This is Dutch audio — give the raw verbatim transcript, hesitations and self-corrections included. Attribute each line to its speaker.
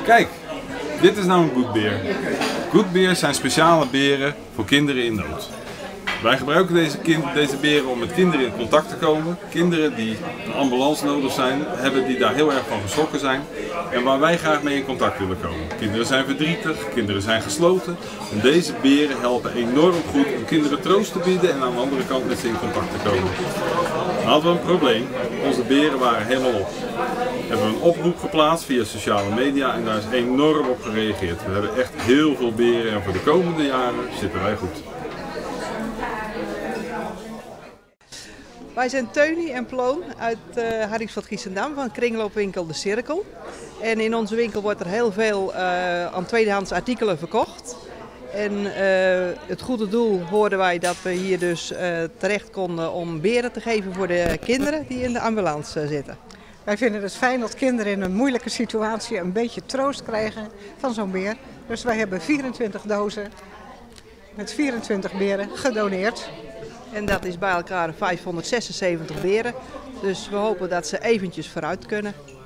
Speaker 1: Kijk, dit is nou een goedbeer. Goedbeers zijn speciale beren voor kinderen in nood. Wij gebruiken deze, kind, deze beren om met kinderen in contact te komen. Kinderen die een ambulance nodig zijn, hebben die daar heel erg van geschrokken zijn. En waar wij graag mee in contact willen komen. Kinderen zijn verdrietig, kinderen zijn gesloten. En deze beren helpen enorm goed om kinderen troost te bieden en aan de andere kant met ze in contact te komen. Dan hadden we een probleem. Onze beren waren helemaal op. We hebben een oproep geplaatst via sociale media en daar is enorm op gereageerd. We hebben echt heel veel beren en voor de komende jaren zitten wij goed.
Speaker 2: Wij zijn Teunie en Ploon uit uh, Hardingsveld Giessendam van kringloopwinkel De Cirkel. En in onze winkel wordt er heel veel uh, aan tweedehands artikelen verkocht. En uh, het goede doel hoorden wij dat we hier dus uh, terecht konden om beren te geven voor de kinderen die in de ambulance uh, zitten.
Speaker 3: Wij vinden het fijn dat kinderen in een moeilijke situatie een beetje troost krijgen van zo'n beer. Dus wij hebben vierentwintig dozen met vierentwintig beren gedoneerd.
Speaker 2: En dat is bij elkaar vijfhonderdzesenzeventig beren. Dus we hopen dat ze eventjes vooruit kunnen.